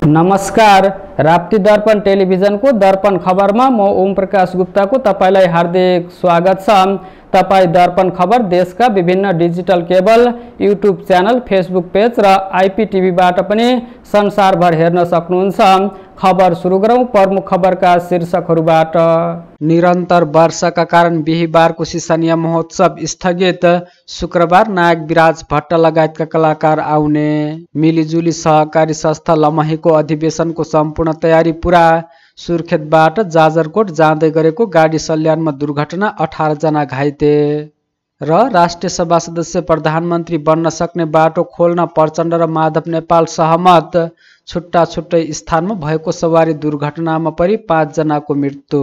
नमस्कार, राप्ती दर्पण टेलिभिजनको दर्पण खबरमा म ओम प्रकाश गुप्ताको तपाईलाई हार्दिक स्वागत छ। तपाई दर्पण खबर देशका विभिन्न digital cable, YouTube channel, Facebook page र आइपीटिभीबाट पनि संसारभर हेर्न सक्नुहुन्छ। खबर सुरु गरौं प्रमुख खबरका शीर्षकहरूबाट। निरन्तर वर्षाका कारण बिहीबारको सिसानिया महोत्सव स्थगित। शुक्रबार नायक विराज भट्ट लगायतका कलाकार आउने। मिलिजुली सहकारी संस्था लमहीको अधिवेशनको सम्पूर्ण तयारी पूरा। सुर्खेतबाट जाजरकोट जाँदै गरेको गाडी सल्यानमा दुर्घटना, 18 जना घाइते। र राष्ट्रिय सभा सदस्य प्रधानमन्त्री बन्न सक्ने बाटो खोल्न प्रचण्ड र माधव नेपाल सहमत। छुट्टा छुट्टै स्थानमा भएको सवारी दुर्घटनामा परि 5 जनाको मृत्यु।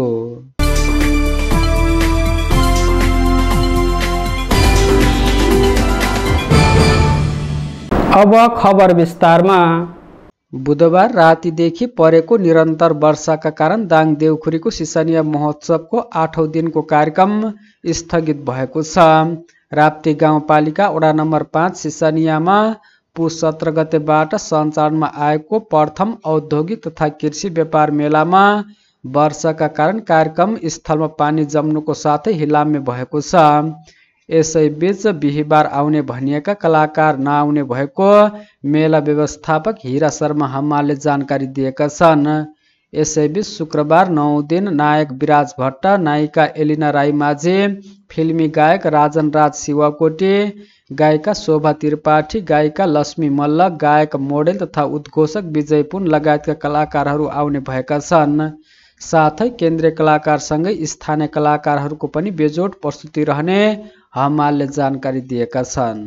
अब खबर विस्तारमा। बुधबार रातिदेखि परेको निरन्तर वर्षाका कारण दाङ देउखुरीको सिसानिया महोत्सवको 8औं दिनको कार्यक्रम स्थगित भएको छ। राप्ती गाउँपालिका वडा नम्बर 5 सिसानियामा पुस 17 गतेबाट सञ्चालनमा आएको प्रथम औद्योगिक तथा कृषि व्यापार मेलामा वर्षाका कारण कार्यक्रम स्थलमा पानी जम्नुको साथै हिलाम्य भएको छ। यसैबीच बिहीबार आउने भनिएका कलाकार नआउने भएको मेला व्यवस्थापक हीरा शर्मा हमालले जानकारी दिएका छन्। यसैबीच शुक्रबार 9 दिन नायक विराज भट्ट, नायिका एलिना राईमाझी, फिल्मी गायक राजन राज शिवकोटी, गायिका शोभा त्रिपाठी, गायिका लक्ष्मी मल्ल, गायक मोडेल तथा उद्घोषक विजय पुन लगायतका कलाकारहरू आउने भएका छन्। साथै केन्द्रीय कलाकारसँगै स्थानीय कलाकारहरूको पनि बेजोड प्रस्तुति रहने हमालले जानकारी दिएका छन्।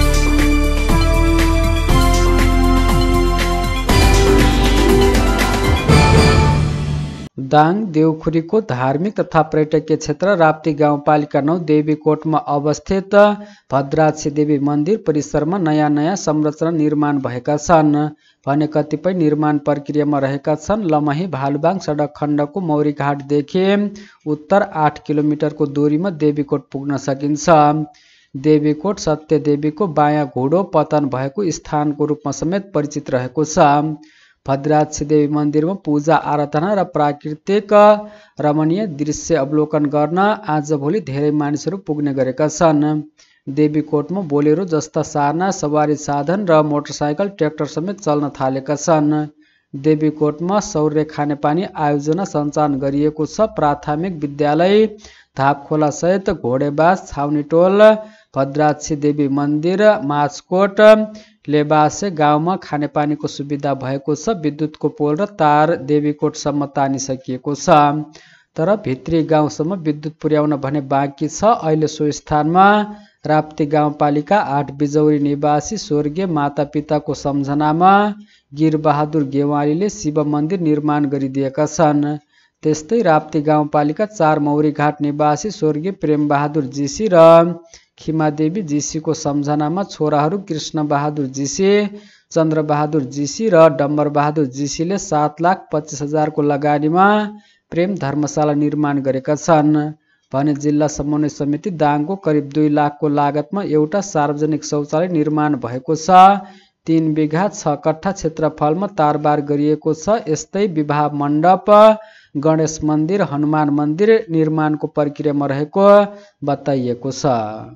दाङ देउखुरीको धार्मिक तथा पर्यटकीय क्षेत्र राप्ती गाउँपालिका 9 देवीकोटमा अवस्थित भद्राक्षी देवी मन्दिर परिसरमा नयाँ संरचना निर्माण भएका छन् भने कतिपय निर्माण प्रक्रियामा रहेका छन्। लमही भालुबाङ सडक खण्डको मौरीघाटदेखि उत्तर 8 किलोमिटरको दूरीमा देवीकोट पुग्न सकिन्छ। देवीकोट सत्यदेवीको बायाँ घोडो पतन भएको स्थानको रूपमा समेत परिचित रहेको छ। भद्राक्षी देवी मन्दिरमा पूजा आराधना र प्राकृतिक रमणीय दृश्य अवलोकन गर्न आजभोलि धेरै मानिसहरू पुग्ने गरेका छन्। देवीकोटमा बोलेरो जस्ता साना सवारी साधन र मोटरसाइकल, ट्र्याक्टर समेत चल्न थालेका छन्। देवीकोटमा सौर्य खानेपानी आयोजना सञ्चालन गरिएको छ। प्राथमिक विद्यालय धापखोला सहित घोडेबास, छाउनीटोल, भद्राक्षी देवी मन्दिर, माझकोट, लेबासे गाउँमा खानेपानीको सुविधा भएको छ। विद्युतको पोल र तार देवीकोटसम्म तानिसकिएको छ, तर भित्री गाउँसम्म विद्युत पुर्याउन भने बाँकी छ। अहिले सो स्थानमा राप्ती गाउँपालिका 8 बिजौरी निवासी स्वर्गीय मातापिताको सम्झनामा गिरबहादुर गेवालीले शिव मन्दिर निर्माण गरिदिएका छन्। त्यस्तै राप्ती गाउँपालिका 4 मौरीघाट निवासी स्वर्गीय प्रेमबहादुर जीसी र खिमादेवी जीसीको सम्झनामा छोराहरू कृष्णबहादुर जीसी, चन्द्रबहादुर जीसी र डम्बरबहादुर जीसीले 7,25,000 को लगानीमा प्रेम धर्मशाला निर्माण गरेका छन् भने जिल्ला समन्वय समिति दाङको करिब 2 लाख को लागतमा एउटा सार्वजनिक शौचालय निर्माण भएको छ। 3 बिघा 6 कट्ठा क्षेत्रफलमा तारबार गरिएको छ। यस्तै विवाह मण्डप, गणेश मन्दिर, हनुमान मन्दिर निर्माणको प्रक्रियामा रहेको बताइएको छ।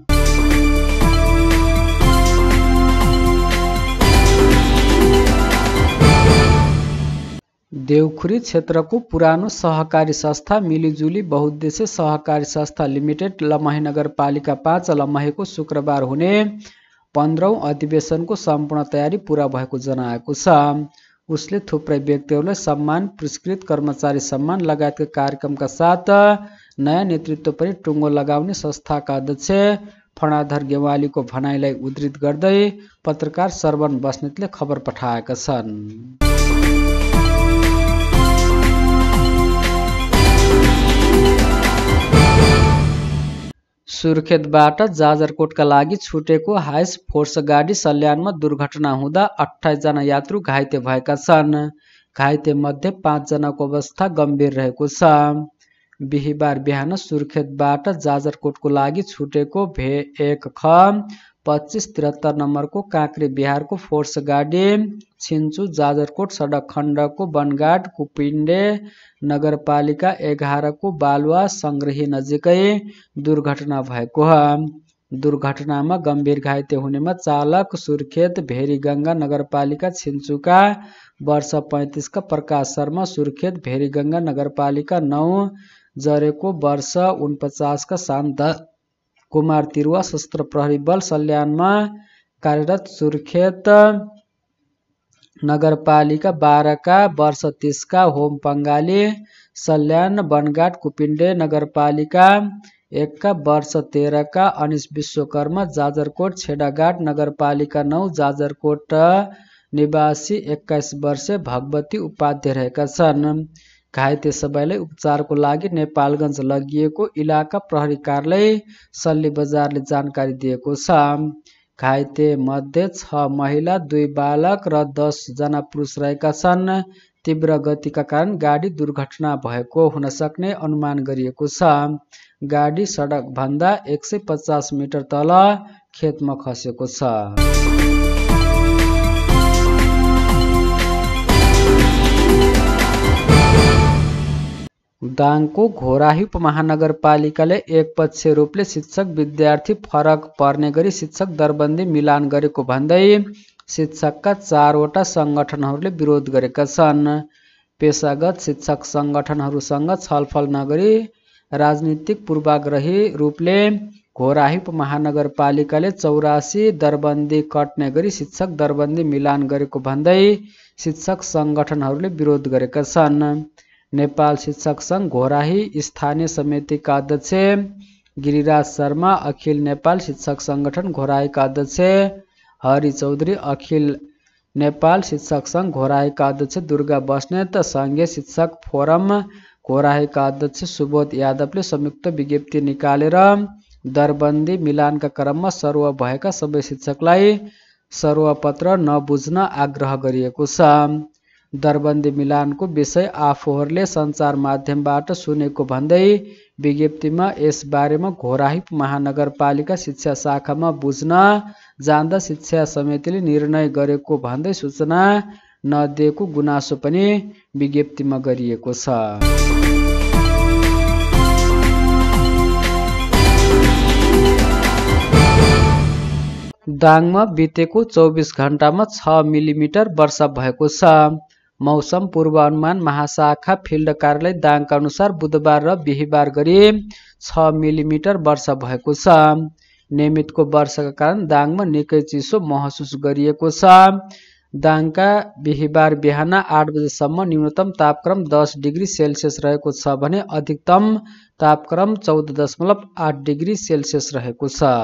देउखुरी क्षेत्रको पुरानो सहकारी संस्था मिलिजुली बहुद्देश्य सहकारी संस्था लिमिटेड लमही नगरपालिका 5 लमहीको शुक्रबार हुने 15औं अधिवेशनको सम्पूर्ण तयारी पूरा भएको जनाएको छ। उसले थुप्रै व्यक्तिहरूलाई सम्मान, पुरस्कृत कर्मचारी सम्मान लगायतका कार्यक्रमका साथ नयाँ नेतृत्व पनि टुङ्गो लगाउने संस्थाका अध्यक्ष फणाधर गेवालीको भनाइलाई उद्धृत गर्दै पत्रकार श्रवण बस्नेतले खबर पठाएका छन्। सुर्खेतबाट जाजरकोटका लागि छुटेको हाइस फोर्स गाडी सल्यानमा दुर्घटना हुँदा 28 जना यात्रु घाइते भएका छन्। घाइते मध्ये 5 जनाको अवस्था गम्भीर रहेको छ। बिहीबार बिहान सुर्खेतबाट जाजरकोटको लागि छुटेको भे1 ख 2573 नम्बरको काँक्रे बिहारको फोर्स गाडी छिन्चु जाजरकोट सडक खण्डको बनगाड कुपिण्डे नगरपालिका 11 को बालुवा संग्रही नजिकै दुर्घटना भएको हो। दुर्घटनामा गम्भीर घाइते हुनेमा चालक सुर्खेत भेरीगंगा नगरपालिका छिन्चुका वर्ष 35 का प्रकाश शर्मा, सुर्खेत भेरीगंगा नगरपालिका 9 जरेको वर्ष 49 का शान्त कुमार तिरुवा, सशस्त्र प्रहरी बल सल्यानमा कार्यरत सुर्खेत नगरपालिका 12 का वर्ष 30 का होम पंगाली, सल्यान बनगाड कुपिण्डे नगरपालिका 1 का वर्ष 13 का अनिश विश्वकर्मा, जाजरकोट छेडाघाट नगरपालिका 9 जाजरकोट निवासी 21 वर्षीय भगवती उपाध्याय रहेका छन्। घाइते सबैलाई उपचारको लागि नेपालगञ्ज लगिएको इलाका प्रहरी कार्यालय सल्ली बजारले जानकारी दिएको छ। घाइते मध्ये 6 महिला 2 बालक र 10 जना पुरुष रहेका छन्। तीव्र गतिका कारण गाडी दुर्घटना भएको हुन सक्ने अनुमान गरिएको छ। गाडी सडक भन्दा 150 मिटर तल खेतमा खसेको छ। दाङको घोराही उपमहानगरपालिकाले एकपक्षीय रूपले शिक्षक विद्यार्थी फरक पर्ने गरी शिक्षक दरबन्दी मिलान गरेको भन्दै शिक्षकका 4 वटा संगठनहरूले विरोध गरेका छन्। पेशागत शिक्षक संगठनहरूसँग छलफल नगरी राजनीतिक पूर्वाग्रही रूपले घोराही उपमहानगरपालिकाले 84 दरबन्दी कट्ने गरी शिक्षक दरबन्दी मिलान गरेको भन्दै शिक्षक संगठनहरूले विरोध गरेका छन्। नेपाल शिक्षक संघ घोराही स्थानीय समितिका अध्यक्ष गिरिराज शर्मा, अखिल नेपाल शिक्षक संगठन घोराहीका अध्यक्ष हरि चौधरी, अखिल नेपाल शिक्षक संघ घोराहीका अध्यक्ष दुर्गा बस्नेत, संघीय शिक्षक फोरम घोराहीका अध्यक्ष सुबोध यादवले संयुक्त विज्ञप्ति निकालेर दरबन्दी मिलानका क्रममा सरुवा भएका सबै शिक्षकलाई सरुवापत्र नबुझ्न आग्रह गरिएको छ। दरबन्दी मिलानको विषय आफूहरूले सञ्चार माध्यमबाट सुनेको भन्दै विज्ञप्तिमा यस बारेमा घोराही महानगरपालिका शिक्षा शाखामा बुझ्न जाँदा शिक्षा समितिले निर्णय गरेको भन्दै सूचना नदिएको गुनासो पनि विज्ञप्तिमा गरिएको छ। दाङमा बितेको 24 घण्टामा 6 मिलिमिटर वर्षा भएको छ। मौसम पूर्वानुमान महाशाखा फिल्ड कार्यालय दाङका अनुसार बुधबार र बिहिबार गरी 6 मिलिमिटर वर्षा भएको छ। नियमितको वर्षाका कारण दाङमा निकै चिसो महसुस गरिएको छ। दाङका बिहिबार बिहान 8 बजेसम्म न्यूनतम तापक्रम 10 डिग्री सेल्सियस रहेको छ भने अधिकतम तापक्रम 14.8 डिग्री सेल्सियस रहेको छ।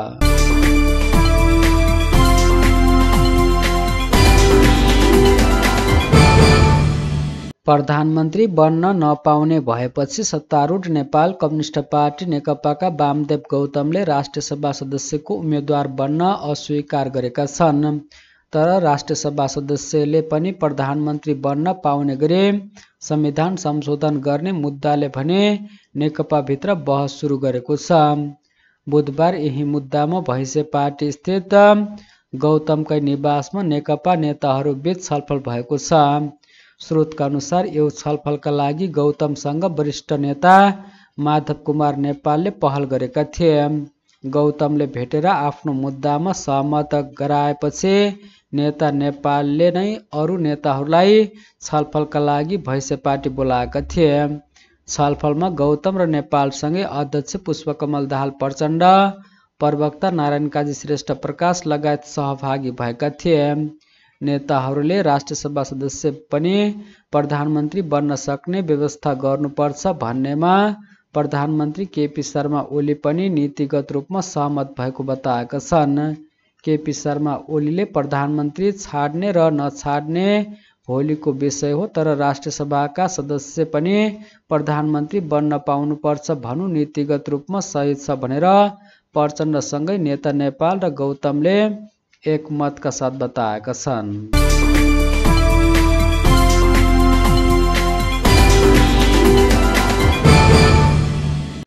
प्रधानमन्त्री बन्न नपाउने भएपछि सत्तारूढ नेपाल कम्युनिस्ट पार्टी नेकपाका वामदेव गौतमले राष्ट्रिय सभा सदस्यको उम्मेद्वार बन्न अस्वीकार गरेका छन्। तर राष्ट्रिय सभा सदस्यले पनि प्रधानमन्त्री बन्न पाउने गरी संविधान संशोधन गर्ने मुद्दाले भने नेकपाभित्र बहस सुरु गरेको छ। बुधबार यही मुद्दामा भैँसे पार्टी स्थित गौतमकै निवासमा नेकपा नेताहरूबीच छलफल भएको छ। स्रोतका अनुसार यो छलफलका लागि गौतमसँग वरिष्ठ नेता माधव कुमार नेपालले पहल गरेका थिए। गौतमले भेटेर आफ्नो मुद्दामा सहमत गराएपछि नेता नेपालले नै अरू नेताहरूलाई छलफलका लागि भैँसे पार्टी बोलाएका थिए। छलफलमा गौतम र नेपालसँगै अध्यक्ष पुष्पकमल दाहाल प्रचण्ड, प्रवक्ता नारायण काजी श्रेष्ठ प्रकाश लगायत सहभागी भएका थिए। नेताहरूले राष्ट्रिय सभा सदस्य पनि प्रधानमन्त्री बन्न सक्ने व्यवस्था गर्नुपर्छ भन्नेमा प्रधानमन्त्री केपी शर्मा ओली पनि नीतिगत रूपमा सहमत भएको बताएका छन्। केपी शर्मा ओलीले प्रधानमन्त्री छाड्ने र नछाड्ने भोलिको विषय हो, तर राष्ट्रिय सभाका सदस्य पनि प्रधानमन्त्री बन्न पाउनुपर्छ भन्नु नीतिगत रूपमा सही छ भनेर प्रचण्डसँगै नेता नेपाल र गौतमले एकमतका साथ बताएका छन्।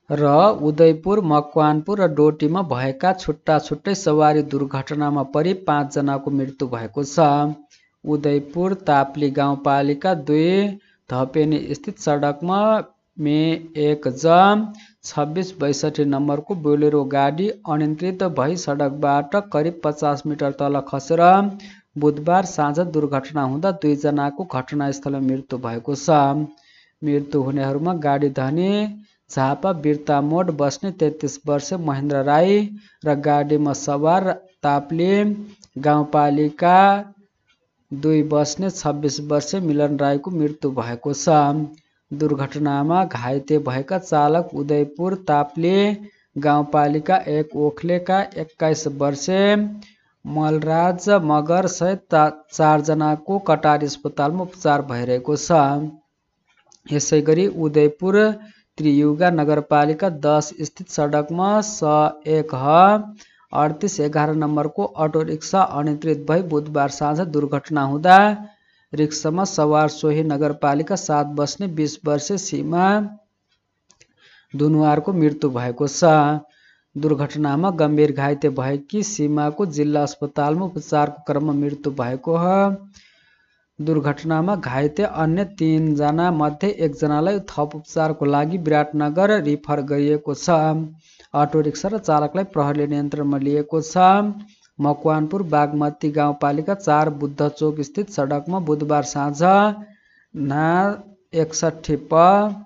र उदयपुर, मकवानपुर र डोटीमा भएका छुट्टा छुट्टै सवारी दुर्घटनामा परि 5 जनाको मृत्यु भएको छ। उदयपुर ताप्ली गाउँपालिका 2 धपेनी स्थित सडकमा मे 1 ज 2662 नम्बरको बोलेरो गाडी अनियन्त्रित भई सडकबाट करिब 50 मिटर तल खसेर बुधबार साँझ दुर्घटना हुँदा 2 जनाको घटनास्थलमा मृत्यु भएको छ। मृत्यु हुनेहरूमा गाडी धनी झापा बिर्तामोड बस्ने 33 वर्षीय महेन्द्र राई र गाडीमा सवार ताप्ली गाउँपालिका 2 बस्ने 26 वर्षीय मिलन राईको मृत्यु भएको छ। दुर्घटनामा घाइते भएका चालक उदयपुर ताप्ली गाउँपालिका 1 ओखलेका 21 वर्षीय मलराज मगर सहित 4 जनाको कटारी अस्पतालमा उपचार भइरहेको छ। यसैगरी उदयपुर त्रियुगा नगरपालिका 10 स्थित सडकमा स1 ह 3811 नम्बरको अटो रिक्सा अनियन्त्रित भई बुधबार साँझ दुर्घटना हुँदा रिक्सामा सवार सोही नगरपालिका 7 बस्ने 20 वर्षीय सीमा दुनुवारको मृत्यु भएको छ। दुर्घटनामा गम्भीर घाइते भएकी सीमाको जिल्ला अस्पतालमा उपचारको क्रममा मृत्यु भएको हो। दुर्घटनामा घाइते अन्य 3 जना मध्ये 1 जनालाई थप उपचारको लागि विराटनगर रिफर गरिएको छ। अटो रिक्सा र चालकलाई प्रहरीले नियन्त्रणमा लिएको छ। मकवानपुर बागमती गाउँपालिका 4 बुद्ध चोक स्थित सडकमा बुधबार साँझ ना 61 प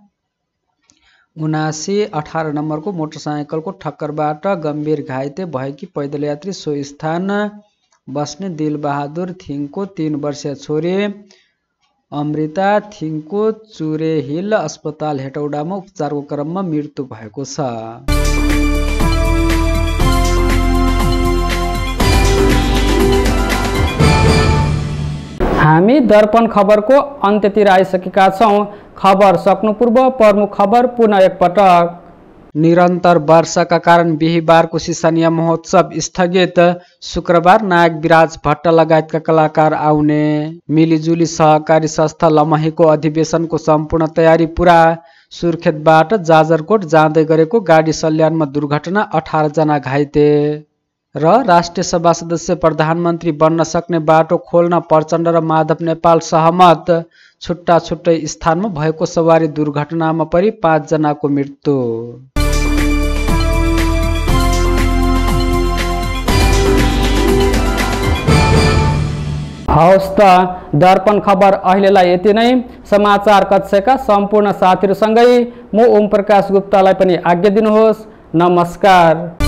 7918 नम्बरको मोटरसाइकलको ठक्करबाट गम्भीर घाइते भएकी पैदल यात्री सो स्थान बस्ने दिलबहादुर थिङको 3 वर्षीय छोरी अमृता थिङको चुरेहिल अस्पताल हेटौडामा उपचारको क्रममा मृत्यु भएको छ। हामी दर्पण खबरको अन्त्यतिर आइसकेका छौं। खबर सक्नु पूर्व प्रमुख खबर पुनः एकपटक। निरन्तर वर्षाका कारण बिहीबारको सिसानिया महोत्सव स्थगित। शुक्रबार नायक विराज भट्ट लगायतका कलाकार आउने। मिलिजुली सहकारी संस्था लमहीको अधिवेशनको सम्पूर्ण तयारी पूरा। सुर्खेतबाट जाजरकोट जाँदै गरेको गाडी सल्यानमा दुर्घटना, 18 जना घाइते। र राष्ट्रिय सभा सदस्य प्रधानमन्त्री बन्न सक्ने बाटो खोल्न प्रचण्ड र माधव नेपाल सहमत। छुट्टा छुट्टै स्थानमा भएको सवारी दुर्घटनामा परि 5 जनाको मृत्यु। हवस् त दर्पण खबर अहिलेलाई यति नै। समाचार कक्षका सम्पूर्ण साथीहरूसँगै म ओम प्रकाश गुप्तालाई पनि आज्ञा दिनुहोस्। नमस्कार।